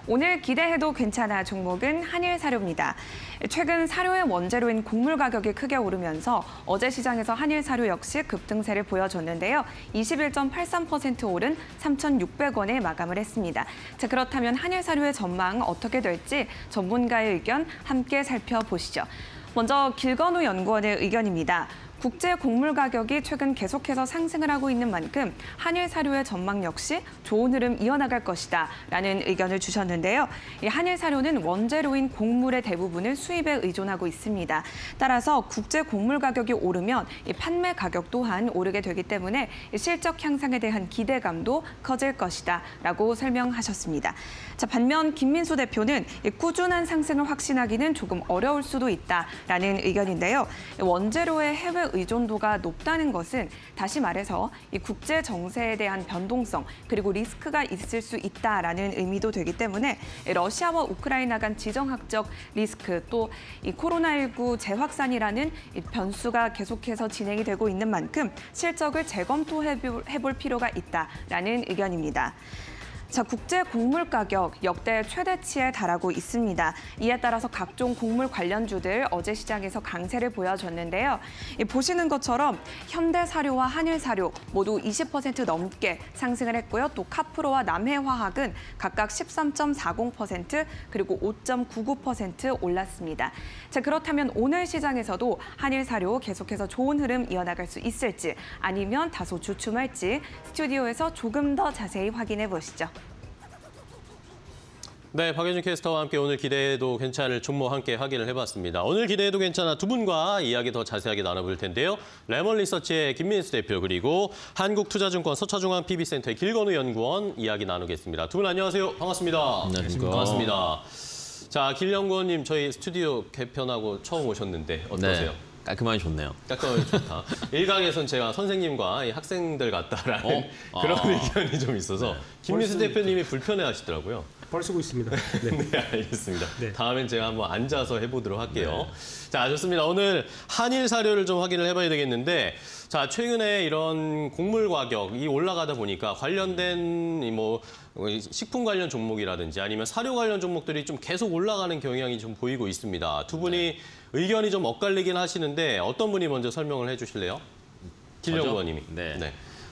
오늘 기대해도 괜찮아 종목은 한일사료입니다. 최근 사료의 원재료인 곡물 가격이 크게 오르면서 어제 시장에서 한일사료 역시 급등세를 보여줬는데요. 21.83% 오른 3,600원에 마감을 했습니다. 자, 그렇다면 한일사료의 전망 어떻게 될지 전문가의 의견 함께 살펴보시죠. 먼저 길건우 연구원의 의견입니다. 국제 곡물 가격이 최근 계속해서 상승을 하고 있는 만큼 한일 사료의 전망 역시 좋은 흐름 이어나갈 것이다 라는 의견을 주셨는데요. 이 한일 사료는 원재료인 곡물의 대부분을 수입에 의존하고 있습니다. 따라서 국제 곡물 가격이 오르면 이 판매 가격 또한 오르게 되기 때문에 실적 향상에 대한 기대감도 커질 것이다 라고 설명하셨습니다. 자, 반면 김민수 대표는 꾸준한 상승을 확신하기는 조금 어려울 수도 있다라는 의견인데요. 원재료의 해외 의존도가 높다는 것은 다시 말해서 이 국제 정세에 대한 변동성 그리고 리스크가 있을 수 있다라는 의미도 되기 때문에 러시아와 우크라이나 간 지정학적 리스크 또 이 코로나19 재확산이라는 이 변수가 계속해서 진행이 되고 있는 만큼 실적을 재검토해볼 필요가 있다라는 의견입니다. 자, 국제 곡물 가격 역대 최대치에 달하고 있습니다. 이에 따라서 각종 곡물 관련주들 어제 시장에서 강세를 보여줬는데요. 보시는 것처럼 현대사료와 한일사료 모두 20% 넘게 상승을 했고요. 또 카프로와 남해화학은 각각 13.40% 그리고 5.99% 올랐습니다. 자, 그렇다면 오늘 시장에서도 한일사료 계속해서 좋은 흐름 이어나갈 수 있을지 아니면 다소 주춤할지 스튜디오에서 조금 더 자세히 확인해 보시죠. 네, 박예준 캐스터와 함께 오늘 기대해도 괜찮을 종목 함께 확인을 해봤습니다. 오늘 기대해도 괜찮아 두 분과 이야기 더 자세하게 나눠볼 텐데요. 레몬리서치의 김민수 대표 그리고 한국투자증권 서초중앙 PB센터의 길건우 연구원 이야기 나누겠습니다. 두 분 안녕하세요. 반갑습니다. 안녕하십니까. 반갑습니다. 자, 길 연구원님 저희 스튜디오 개편하고 처음 오셨는데 어떠세요? 네, 깔끔하게 좋네요. 깔끔하게 좋다. 일각에선 제가 선생님과 이 학생들 같다라는 그런 의견이 좀 있어서 김민수 대표님이 불편해하시더라고요. 벌 쓰고 있습니다. 네, 네, 알겠습니다. 네. 다음엔 제가 한번 앉아서 해보도록 할게요. 네. 자, 좋습니다. 오늘 한일 사료를 좀 확인을 해봐야 되겠는데, 자, 최근에 이런 곡물 가격이 올라가다 보니까 관련된 식품 관련 종목이라든지 아니면 사료 관련 종목들이 좀 계속 올라가는 경향이 좀 보이고 있습니다. 두 분이 의견이 좀 엇갈리긴 하시는데 어떤 분이 먼저 설명을 해주실래요? 길연구원님이. 네.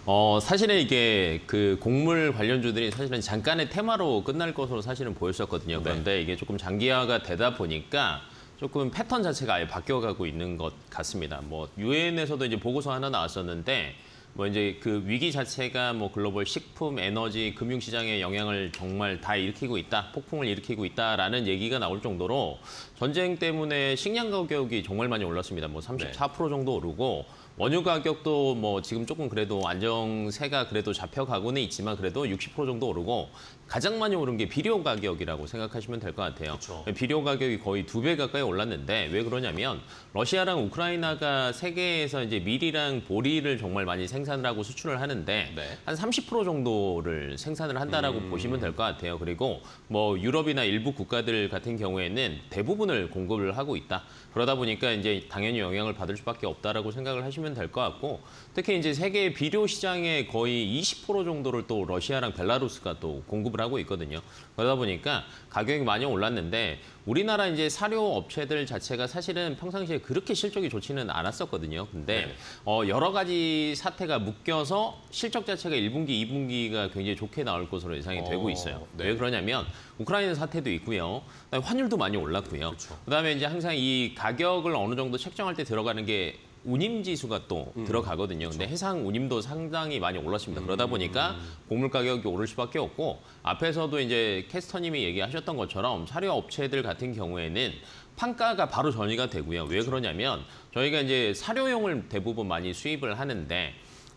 사실은 이게 그 곡물 관련주들이 사실은 잠깐의 테마로 끝날 것으로 사실은 보였었거든요. 그런데 이게 조금 장기화가 되다 보니까 조금 패턴 자체가 아예 바뀌어가고 있는 것 같습니다. 뭐 유엔에서도 이제 보고서 하나 나왔었는데 뭐 이제 그 위기 자체가 뭐 글로벌 식품, 에너지, 금융시장에 영향을 정말 다 일으키고 있다, 폭풍을 일으키고 있다라는 얘기가 나올 정도로 전쟁 때문에 식량 가격이 정말 많이 올랐습니다. 뭐 34% 정도 오르고 원유 가격도 뭐 지금 조금 그래도 안정세가 그래도 잡혀가고는 있지만 그래도 60% 정도 오르고 가장 많이 오른 게 비료 가격이라고 생각하시면 될 것 같아요. 그렇죠. 비료 가격이 거의 2배 가까이 올랐는데 왜 그러냐면 러시아랑 우크라이나가 세계에서 이제 밀이랑 보리를 정말 많이 생산을 하고 수출을 하는데 한 30% 정도를 생산을 한다라고 보시면 될 것 같아요. 그리고 뭐 유럽이나 일부 국가들 같은 경우에는 대부분을 공급을 하고 있다. 그러다 보니까 이제 당연히 영향을 받을 수밖에 없다라고 생각을 하시면 될 것 같고 특히 이제 세계 비료 시장의 거의 20% 정도를 또 러시아랑 벨라루스가 또 공급을 하고 있거든요. 그러다 보니까 가격이 많이 올랐는데 우리나라 이제 사료 업체들 자체가 사실은 평상시에 그렇게 실적이 좋지는 않았었거든요. 근데 여러 가지 사태가 묶여서 실적 자체가 1분기, 2분기가 굉장히 좋게 나올 것으로 예상이 되고 있어요. 왜 그러냐면 우크라이나 사태도 있고요. 그다음에 환율도 많이 올랐고요. 그다음에 이제 항상 이 가격을 어느 정도 책정할 때 들어가는 게 운임 지수가 또 들어가거든요. 근데 해상 운임도 상당히 많이 올랐습니다. 그러다 보니까 곡물 가격이 오를 수밖에 없고 앞에서도 이제 캐스터님이 얘기하셨던 것처럼 사료 업체들 같은 경우에는 판가가 바로 전이가 되고요. 왜 그러냐면 저희가 이제 사료용을 대부분 많이 수입을 하는데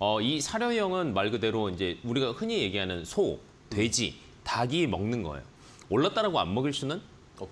이 사료용은 말 그대로 이제 우리가 흔히 얘기하는 소, 돼지, 닭이 먹는 거예요. 올랐다라고 안 먹일 수는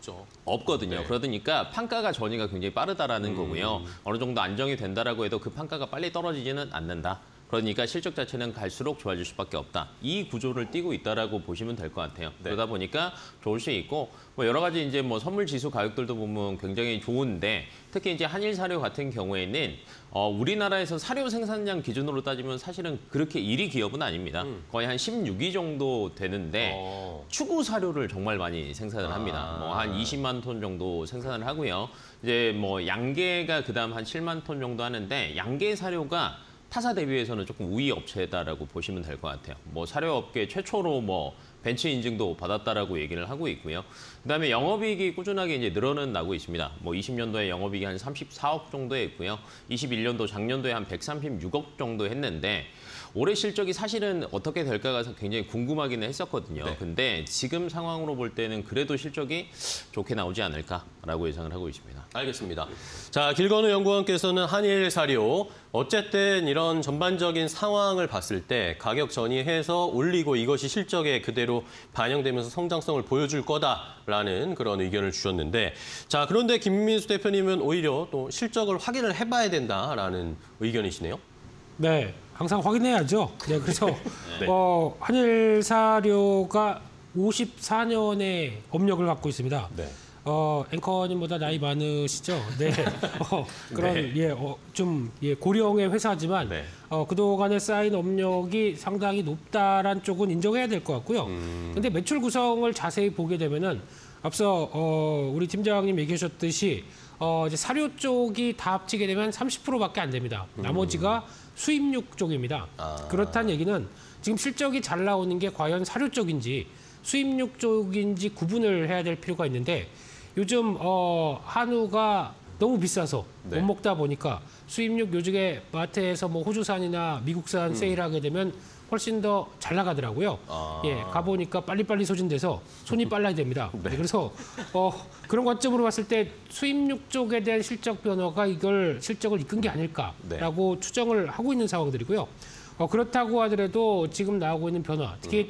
없거든요. 그러니까 판가가 전이가 굉장히 빠르다라는 거고요. 어느 정도 안정이 된다라고 해도 그 판가가 빨리 떨어지지는 않는다. 그러니까 실적 자체는 갈수록 좋아질 수밖에 없다. 이 구조를 띠고 있다라고 보시면 될 것 같아요. 네. 그러다 보니까 좋을 수 있고 뭐 여러 가지 이제 뭐 선물 지수 가격들도 보면 굉장히 좋은데 특히 이제 한일 사료 같은 경우에는 우리나라에서 사료 생산량 기준으로 따지면 사실은 그렇게 1위 기업은 아닙니다. 거의 한 16위 정도 되는데 추구 사료를 정말 많이 생산을 합니다. 뭐 한 20만 톤 정도 생산을 하고요. 이제 뭐 양계가 그다음 한 7만 톤 정도 하는데 양계 사료가 타사 대비해서는 조금 우위 업체다라고 보시면 될 것 같아요. 뭐 사료업계 최초로 뭐 벤츠 인증도 받았다라고 얘기를 하고 있고요. 그다음에 영업이익이 꾸준하게 이제 늘어나고 있습니다. 뭐 20년도에 영업이익이 한 34억 정도 했고요. 21년도 작년도에 한 136억 정도 했는데 올해 실적이 사실은 어떻게 될까가 굉장히 궁금하기는 했었거든요. 네. 근데 지금 상황으로 볼 때는 그래도 실적이 좋게 나오지 않을까라고 예상을 하고 있습니다. 알겠습니다. 자, 길건우 연구원께서는 한일 사료, 어쨌든 이런 전반적인 상황을 봤을 때 가격 전이해서 올리고 이것이 실적에 그대로 반영되면서 성장성을 보여줄 거다라는 그런 의견을 주셨는데, 자, 그런데 김민수 대표님은 오히려 또 실적을 확인을 해봐야 된다라는 의견이시네요. 네, 항상 확인해야죠. 네, 그래서 네. 한일 사료가 54년의 업력을 갖고 있습니다. 네. 앵커님보다 나이 많으시죠? 네. 그런 네. 고령의 회사지만 네. 그동안에 쌓인 업력이 상당히 높다란 쪽은 인정해야 될 것 같고요. 근데 매출 구성을 자세히 보게 되면은 앞서 우리 팀장님 얘기하셨듯이 이제 사료 쪽이 다 합치게 되면 30%밖에 안 됩니다. 나머지가 수입육 쪽입니다. 그렇다는 얘기는 지금 실적이 잘 나오는 게 과연 사료 쪽인지 수입육 쪽인지 구분을 해야 될 필요가 있는데 요즘 한우가 너무 비싸서 네. 못 먹다 보니까 수입육 요즘에 마트에서 뭐 호주산이나 미국산 세일하게 되면 훨씬 더 잘 나가더라고요. 예, 가보니까 빨리빨리 소진돼서 손이 빨라야 됩니다. 네. 그래서 그런 관점으로 봤을 때 수입육 쪽에 대한 실적 변화가 이걸 실적을 이끈 게 아닐까라고 추정을 하고 있는 상황들이고요. 그렇다고 하더라도 지금 나오고 있는 변화, 특히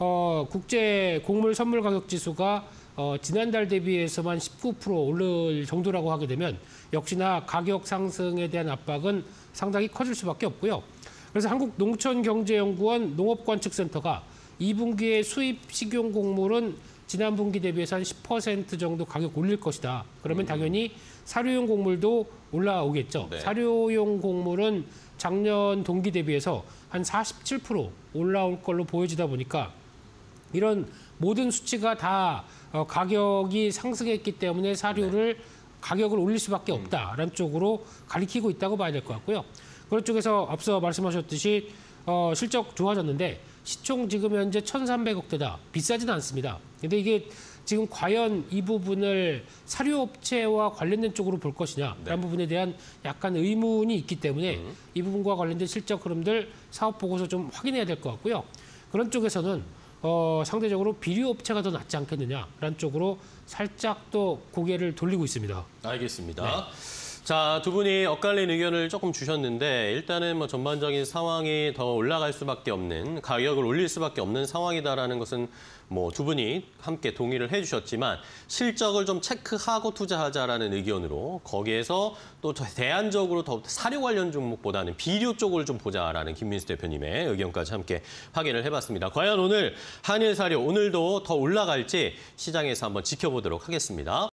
국제 곡물 선물 가격 지수가 지난달 대비해서만 19% 오를 정도라고 하게 되면 역시나 가격 상승에 대한 압박은 상당히 커질 수밖에 없고요. 그래서 한국농촌경제연구원 농업관측센터가 2분기에 수입 식용 곡물은 지난 분기 대비해서 한 10% 정도 가격 올릴 것이다. 그러면 당연히 사료용 곡물도 올라오겠죠. 네. 사료용 곡물은 작년 동기 대비해서 한 47% 올라올 걸로 보여지다 보니까 이런 모든 수치가 다 가격이 상승했기 때문에 사료를 가격을 올릴 수밖에 없다라는 쪽으로 가리키고 있다고 봐야 될 것 같고요. 그런 쪽에서 앞서 말씀하셨듯이 실적 좋아졌는데 시총 지금 현재 1,300억대다. 비싸지는 않습니다. 근데 이게 지금 과연 이 부분을 사료업체와 관련된 쪽으로 볼 것이냐라는 부분에 대한 약간 의문이 있기 때문에 이 부분과 관련된 실적 흐름들 사업 보고서 좀 확인해야 될 것 같고요. 그런 쪽에서는 상대적으로 비료업체가 더 낫지 않겠느냐라는 쪽으로 살짝 또 고개를 돌리고 있습니다. 알겠습니다. 네. 자, 두 분이 엇갈린 의견을 조금 주셨는데 일단은 뭐 전반적인 상황이 더 올라갈 수밖에 없는, 가격을 올릴 수밖에 없는 상황이다라는 것은 뭐 두 분이 함께 동의를 해주셨지만 실적을 좀 체크하고 투자하자라는 의견으로 거기에서 또 대안적으로 더 사료 관련 종목보다는 비료 쪽을 좀 보자라는 김민수 대표님의 의견까지 함께 확인을 해봤습니다. 과연 오늘 한일 사료 오늘도 더 올라갈지 시장에서 한번 지켜보도록 하겠습니다.